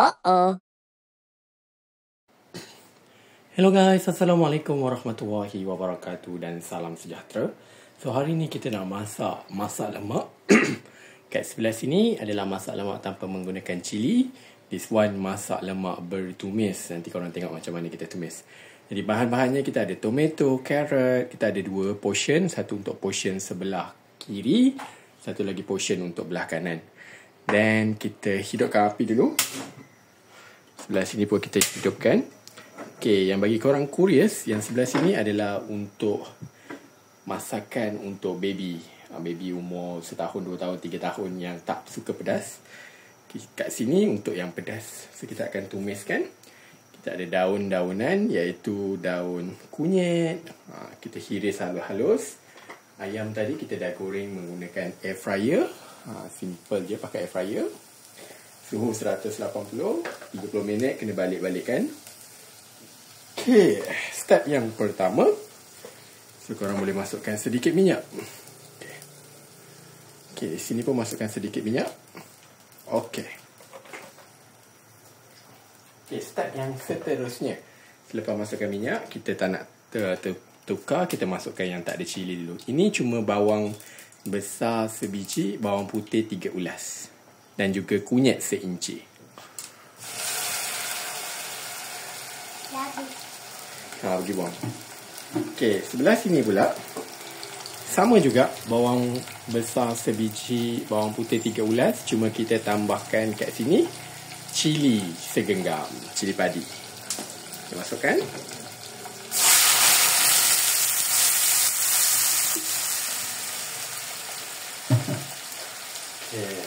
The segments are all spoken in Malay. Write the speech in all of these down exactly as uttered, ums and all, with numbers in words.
Uh-uh. Hello guys, Assalamualaikum warahmatullahi wabarakatuh dan salam sejahtera. So hari ni kita nak masak masak lemak. Kat sebelah sini adalah masak lemak tanpa menggunakan cili. This one masak lemak bertumis. Nanti korang tengok macam mana kita tumis. Jadi bahan-bahannya kita ada tomato, carrot, kita ada dua portion, satu untuk portion sebelah kiri, satu lagi portion untuk belah kanan. Dan kita hidupkan api dulu. Sebelah sini pun kita hidupkan. Okay, yang bagi korang curious, yang sebelah sini adalah untuk masakan untuk baby. Baby umur setahun, dua tahun, tiga tahun yang tak suka pedas. Okay, kat sini untuk yang pedas. So, kita akan tumiskan. Kita ada daun-daunan, iaitu daun kunyit. Ha, kita hiris halus-halus. Ayam tadi kita dah goreng menggunakan air fryer. Ha, simple je pakai air fryer. Suhu seratus lapan puluh, tiga puluh minit kena balik-balikkan. Okay, step yang pertama. So, korang boleh masukkan sedikit minyak. Okay, okay di sini pun masukkan sedikit minyak. Okay. Okay, step yang seterusnya. Selepas masukkan minyak, kita tak nak tukar, kita masukkan yang tak ada cili dulu. Ini cuma bawang besar sebiji, bawang putih tiga ulas. Dan juga kunyit seinci. Ha, pergi buang. Okey, sebelah sini pula sama juga, bawang besar sebiji, bawang putih tiga ulas, cuma kita tambahkan kat sini cili segenggam, cili padi. Kita masukkan. Okey.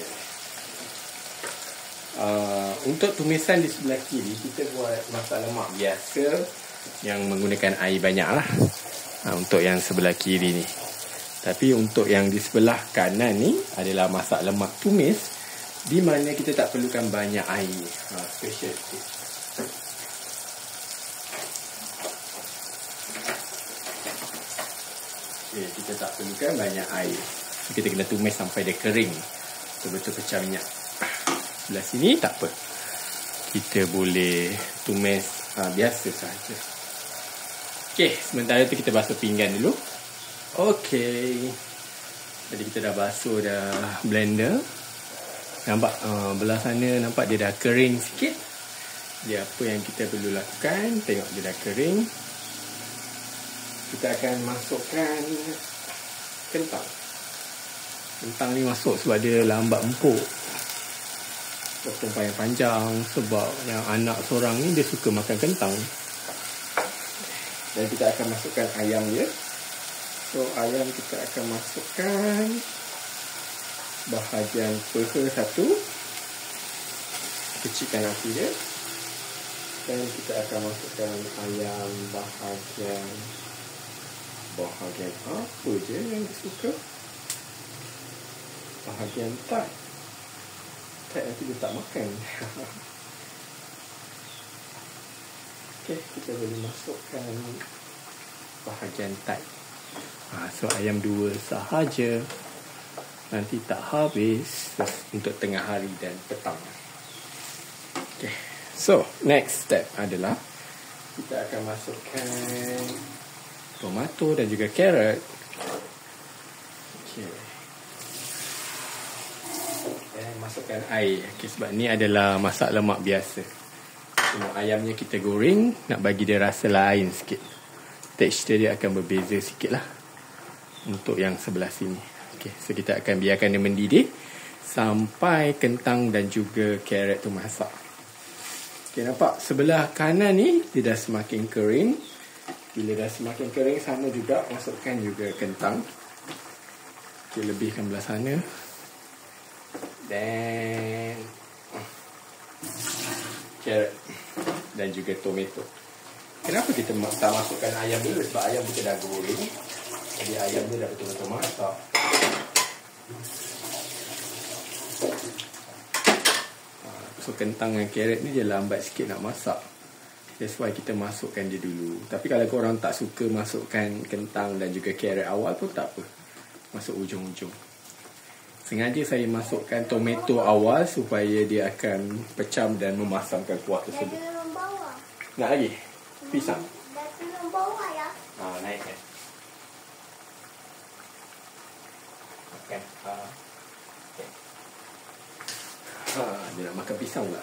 Uh, untuk tumisan di sebelah kiri, kita buat masak lemak biasa yang menggunakan air banyak lah. Ha, untuk yang sebelah kiri ni. Tapi untuk yang di sebelah kanan ni adalah masak lemak tumis, di mana kita tak perlukan banyak air. Ha, special sikit. Okay, kita tak perlukan banyak air. So, kita kena tumis sampai dia kering, betul-betul pecah minyak. Sebelah sini tak apa, kita boleh tumis ha, biasa sahaja. Okey, sementara tu kita basuh pinggan dulu. Okey. Jadi kita dah basuh dah blender. Nampak uh, belah sana, nampak dia dah kering sikit. Jadi apa yang kita perlu lakukan, tengok dia dah kering. Kita akan masukkan kentang. Kentang ni masuk sebab dia lambat empuk. Potong panjang-panjang, sebab yang anak seorang ni dia suka makan kentang. Dan kita akan masukkan ayam dia. So ayam kita akan masukkan bahagian peha satu. Kecilkan api dia. Dan kita akan masukkan ayam bahagian Bahagian apa je yang suka. Bahagian tak. Tak, nanti dia tak makan. Okay, kita boleh masukkan bahagian thigh. Ha, so ayam dua sahaja. Nanti tak habis untuk tengah hari dan petang. Okay, so next step adalah kita akan masukkan tomato dan juga carrot. Okay. Dan masukkan air. Okay, sebab ni adalah masak lemak biasa. Cuma ayamnya kita goreng, nak bagi dia rasa lain sikit. Tekstur dia akan berbeza sikit lah untuk yang sebelah sini. Okay, so kita akan biarkan dia mendidih sampai kentang dan juga carrot tu masak. Okay, nampak sebelah kanan ni dia dah semakin kering. Bila dah semakin kering, sama juga masukkan juga kentang. Okay, lebihkan belah sana. Dan carrot dan juga tomato. Kenapa kita tak masukkan ayam dulu? Sebab ayam kita dah goreng. Jadi ayam dia dah betul-betul masak. So kentang dan carrot ni dia lambat sikit nak masak. That's why kita masukkan dia dulu. Tapi kalau korang tak suka masukkan kentang dan juga carrot awal pun tak apa. Masuk ujung-ujung. Sengaja saya masukkan tomato awal supaya dia akan pecah dan memasangkan kuah tersebut. Dah turun bawah. Nak lagi? Pisang. Dah turun bawah ya. Ha, naikkan. Makan. Ha. Okay. Ha, dia nak makan pisang pula.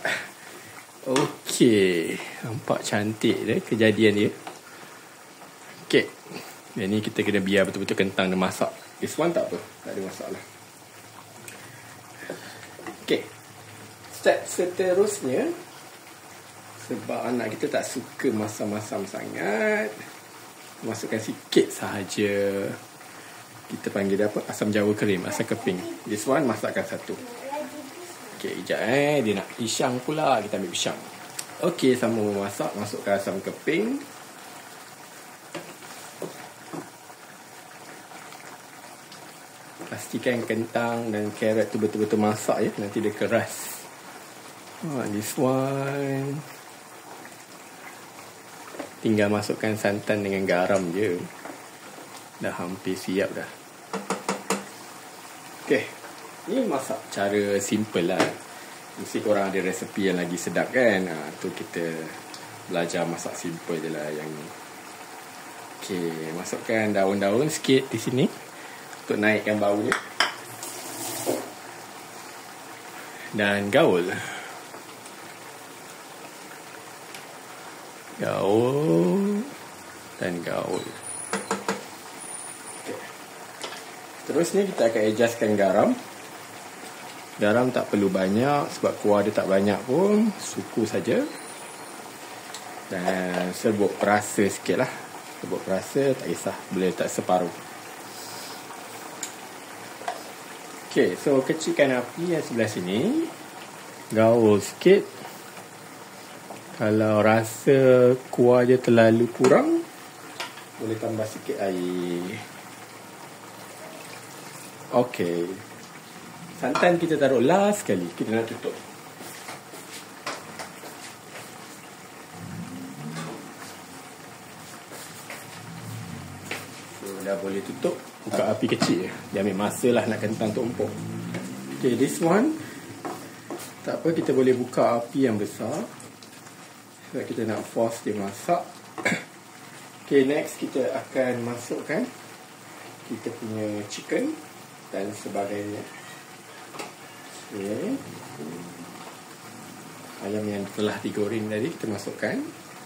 Okey. Nampak cantik dia kejadian dia. Okey. Yang ni kita kena biar betul-betul kentang dia masak. This one tak apa. Tak ada masalah. Okey. Step seterusnya, sebab anak kita tak suka masam-masam sangat, masukkan sikit sahaja. Kita panggil dia apa? Asam jawa kering, asam keping. This one masakkan satu. Okey, sekejap eh. Dia nak pisang pula. Kita ambil pisang. Okey, sama memasak. Masukkan asam keping. Pastikan kentang dan carrot tu betul-betul masak ya. Nanti dia keras. Ha, this one. Tinggal masukkan santan dengan garam je. Dah hampir siap dah. Okey. Ni masak cara simple lah. Mesti korang ada resepi yang lagi sedap kan. Ha, tu kita belajar masak simple je lah yang ni. Okey. Masukkan daun-daun sikit di sini. Untuk naikkan bau dia. Dan gaul. Gaul. Dan gaul. Okay. Terusnya kita akan adjustkan garam. Garam tak perlu banyak. Sebab kuah dia tak banyak pun. Suku saja. Dan serbuk perasa sikit lah. Serbuk perasa tak kisah. Boleh tak separuh. Okay, so kecilkan api yang sebelah sini. Gaul sikit. Kalau rasa kuah dia terlalu kurang, boleh tambah sikit air. Okay. Santan kita taruh last sekali. Kita nak tutup. So, dah boleh tutup. Buka api kecil je. Dia ambil masa lah nak kentang tumpuk. Okay, this one. Tak apa, kita boleh buka api yang besar. Sebab kita nak force dia masak. Okay, next kita akan masukkan kita punya chicken dan sebagainya. Okay. Ayam yang telah digoreng tadi kita masukkan.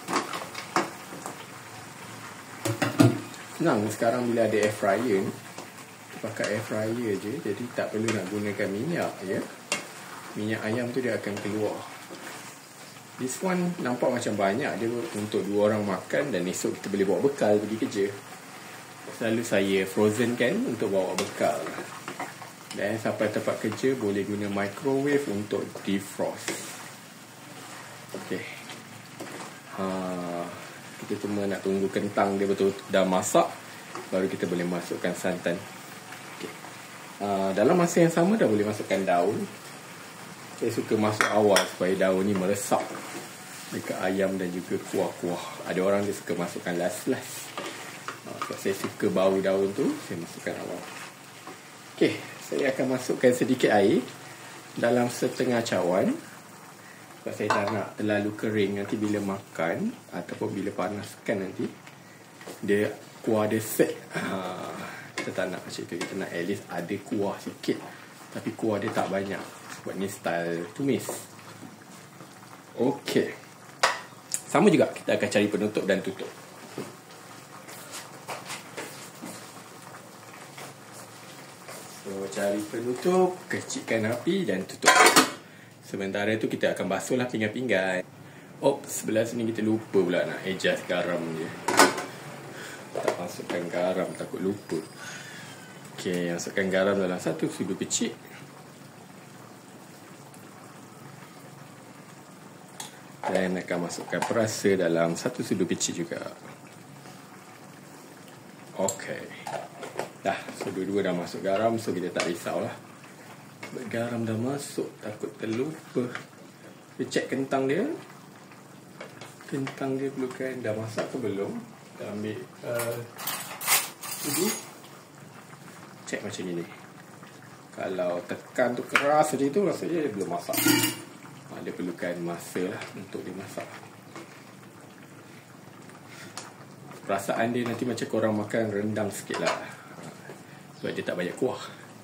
Senang sekarang bila ada air fryer ni. Pakai air fryer je. Jadi tak perlu nak gunakan minyak ya. Minyak ayam tu dia akan keluar. This one nampak macam banyak. Dia untuk dua orang makan. Dan esok kita boleh bawa bekal pergi kerja. Selalu saya frozen kan untuk bawa bekal. Dan sampai tempat kerja boleh guna microwave untuk defrost. Okay. Haa. Kita cuma nak tunggu kentang dia betul dah masak. Baru kita boleh masukkan santan. Okay. Uh, dalam masa yang sama dah boleh masukkan daun. Saya suka masuk awal supaya daun ni meresap dekat ayam dan juga kuah-kuah. Ada orang dia suka masukkan last-last. Uh, sebab saya suka bau daun tu, saya masukkan awal. Okay, saya akan masukkan sedikit air dalam setengah cawan. Sebab saya tak nak terlalu kering. Nanti bila makan ataupun bila panaskan nanti, dia kuah dia set. ha, Kita tak nak macam tu. Kita nak at least ada kuah sikit, tapi kuah dia tak banyak. Sebab ni style tumis. Okey. Sama juga kita akan cari penutup dan tutup. So cari penutup, kecilkan api dan tutup. Sementara tu kita akan basuhlah pinggan-pinggan. Oops, sebelah sini kita lupa pula nak adjust garam je. Tak masukkan garam, takut lupa. Okey, masukkan garam dalam satu sudu kecil. Dan akan masukkan perasa dalam satu sudu kecil juga. Okey. Dah, sudu dua dah masuk garam, so kita tak risaulah. Garam dah masuk, takut terlupa. Kita cek kentang dia. Kentang dia perlukan dah masak ke belum. Kita ambil uh, sudu. Cek macam ni. Kalau tekan tu keras macam itu, rasanya dia belum masak. Ha, dia perlukan masa lah untuk dia masak. Perasaan dia nanti macam korang makan rendang sikit lah. Ha, sebab dia tak banyak kuah.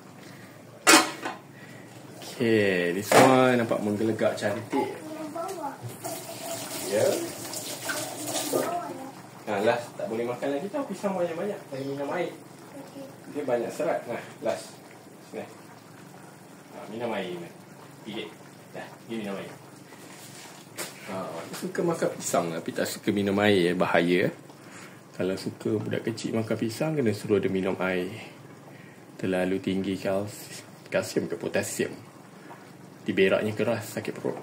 Okay, this one nampak menggelegak cantik. Yang bawah. Ya. Yeah. Bawah ya. Nah, last tak boleh makan lagi tau. Pisang banyak-banyak. Saya minum air. Okey. Dia banyak serat. Nah, last. Sini. Ha, minum air. Gigit. Dah, dia minum air. Ha, dia suka makan pisang tapi tak suka minum air. Bahaya. Kalau suka budak kecil makan pisang, kena suruh dia minum air. Terlalu tinggi kalsi, kalsium ke potasium. Diberaknya keras, sakit perut.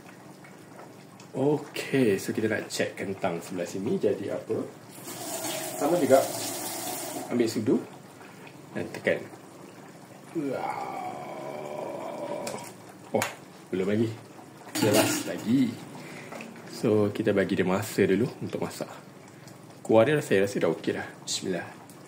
Okey, so kita nak check kentang sebelah sini jadi apa. Sama juga. Ambil sudu dan tekan. Oh, belum lagi. Jelas lagi. So, kita bagi dia masa dulu untuk masak. Kuah dia saya rasa dah okey dah. Bismillah.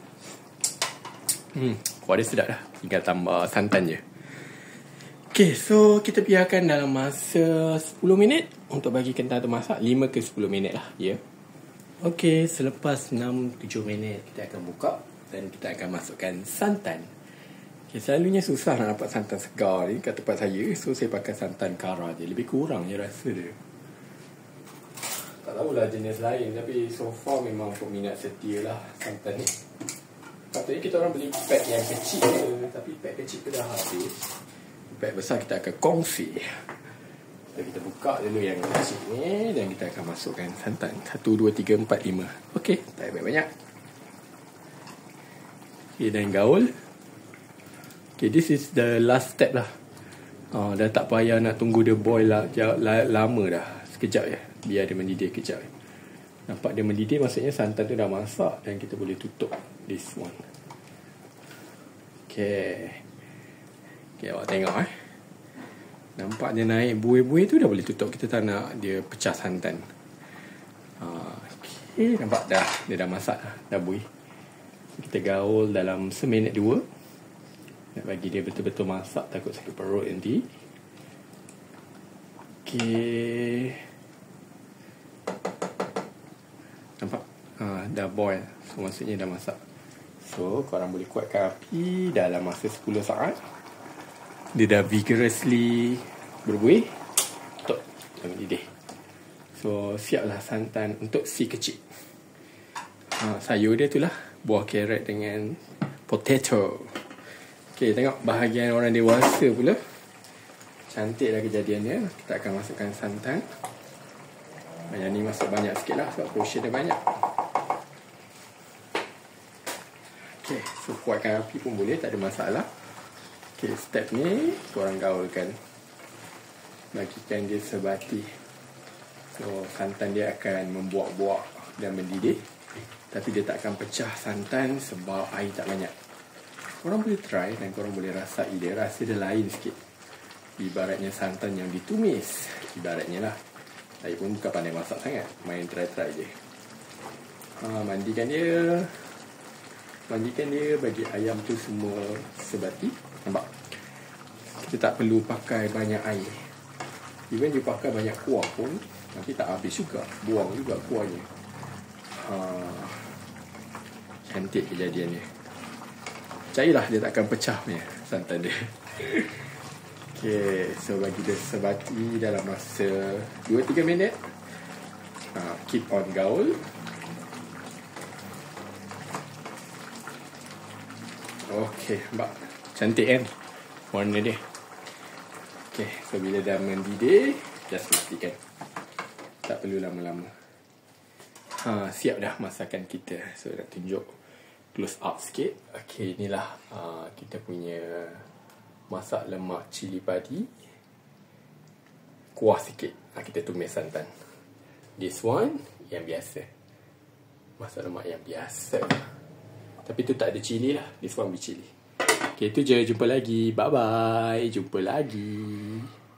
Hmm, kuah dia sedap dah. Tinggal tambah santan je. Okay, so kita biarkan dalam masa sepuluh minit untuk bagi kentang tu masak. lima ke sepuluh minit lah, ya. Yeah. Okay, selepas enam tujuh minit kita akan buka dan kita akan masukkan santan. Okay, selalunya susah nak dapat santan segar ni kat tempat saya. So, saya pakai santan kara je. Lebih kurang je rasa dia. Tak tahulah jenis lain, tapi so far memang peminat setia lah santan ni. Patutnya kita orang beli pack yang kecil je, tapi pack kecil tu dah habis. Pack besar kita akan kongsi. So, kita buka dulu yang kecil ni dan kita akan masukkan santan. Satu, dua, tiga, empat, lima. Okey, tak payah banyak. Okay, dan gaul. Okay, this is the last step lah. Oh, dah tak payah nak tunggu dia boil lah, lama dah. Sekejap je. Biar dia mendidih kejap. Nampak dia mendidih, maksudnya santan tu dah masak dan kita boleh tutup this one. Okay. Okay, awak tengok eh. Nampak dia naik buih-buih tu, dah boleh tutup. Kita tak nak dia pecah santan. Okay, nampak dah. Dia dah masak dah, dah buih. Kita gaul dalam seminit dua. Nak bagi dia betul-betul masak, takut sakit perut nanti. Okay. Nampak? Ha, dah boil. So, maksudnya dah masak. So, korang boleh kuatkan api dalam masa sepuluh saat. Dia dah vigorously berbuih. Tutup. Jangan didih. So, siaplah santan untuk si kecil. Ha, sayur dia tu lah. Buah carrot dengan potato. Okay, tengok bahagian orang dewasa pula. Cantiklah kejadiannya. Kita akan masukkan santan. Yang ni masuk banyak sikit lah sebab portion dia banyak. Okay, so kuatkan api pun boleh, tak ada masalah. Okay, step ni korang gaulkan. Bagikan dia sebati. So, santan dia akan membuak-buak dan mendidih. Tapi dia tak akan pecah santan sebab air tak banyak. Korang boleh try dan korang boleh rasai dia. Rasa dia lain sikit. Ibaratnya santan yang ditumis. Ibaratnya lah. Saya pun bukan pandai masak sangat. Main try-try je. Ha, mandikan dia. Mandikan dia. Bagi ayam tu semua sebati. Nampak? Kita tak perlu pakai banyak air. Even you pakai banyak kuah pun, nanti tak habis juga. Buang juga kuahnya. Ha, cantik kejadiannya. Percayalah dia tak akan pecah punya santan dia. Okay, so bagi dia sebati dalam masa dua tiga minit. Ha, keep on gaul. Okay, nampak? Cantik kan warna dia. Okay, so bila dah mendidih, just matikan. Tak perlu lama-lama. Ha, siap dah masakan kita. So nak tunjuk close up sikit. Okay, inilah uh, kita punya masak lemak cili padi. Kuah sikit. Ha, kita tumis santan. This one yang biasa. Masak lemak yang biasa. Tapi tu tak ada cili lah. This one with cili. Okay, tu je. Jumpa lagi. Bye-bye. Jumpa lagi.